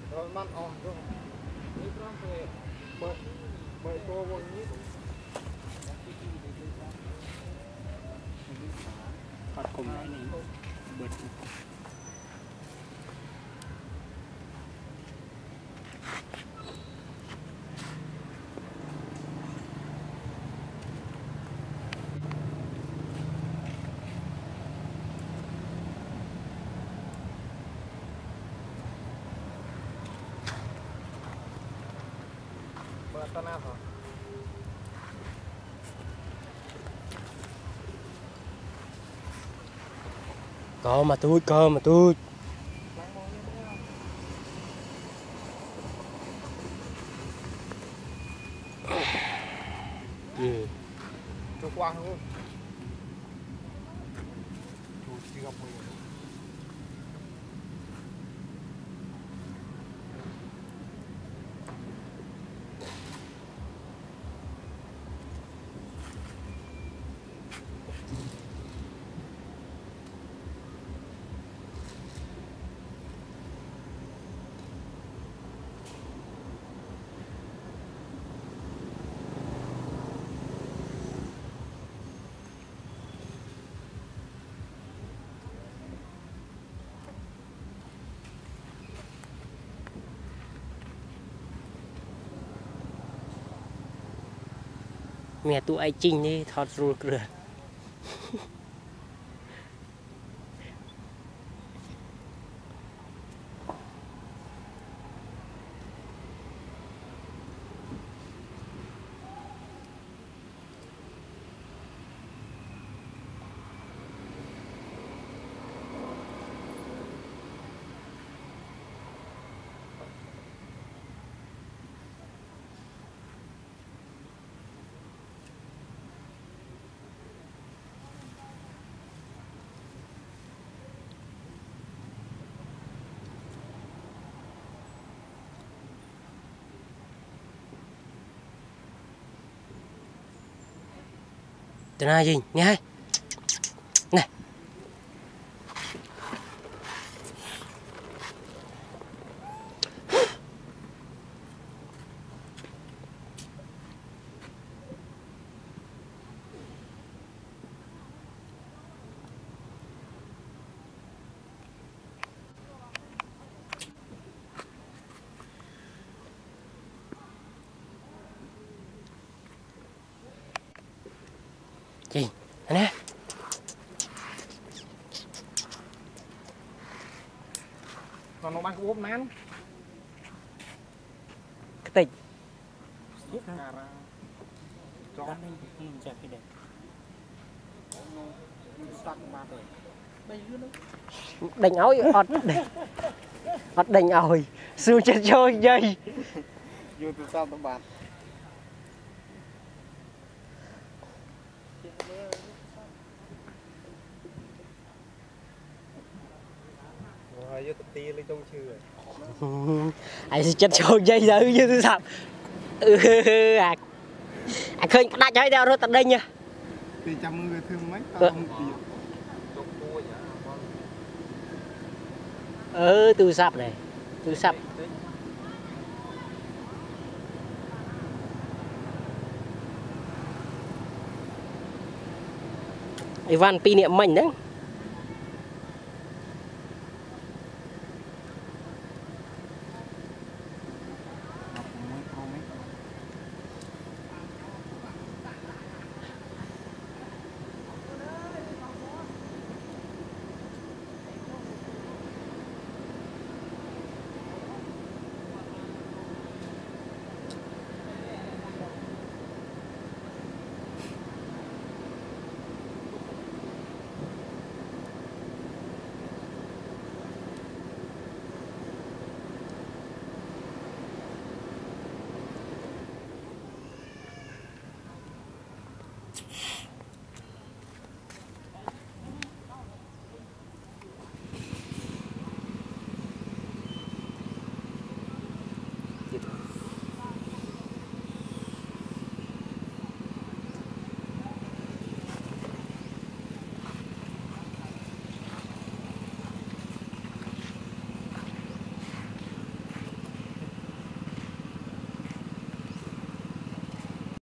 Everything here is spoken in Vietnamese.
rồi mặn on rồi đi trong về bởi bởi cô vô nhít Phạt cùng này này bật bật tan nào hả có mà tôi cho quang luôn đi gặp mình mẹ tụi ai chinh đi thọt rồi cửa từ nay gì nghe này gì nè còn nó mang cái bốp nán cái tịch cho nên chặt cái đẹp đánh áo ọt đánh ỏi xương chết trôi dây vô từ sau tấm bạt rồi vô tập tia lên trong chưa ai sẽ chết trôi dây giờ như thế sao khơi đã chơi đeo rồi tận đây nha thì trăm người thương mấy tao không tiền từ sập này từ sập Ivan pi niệm mình đấy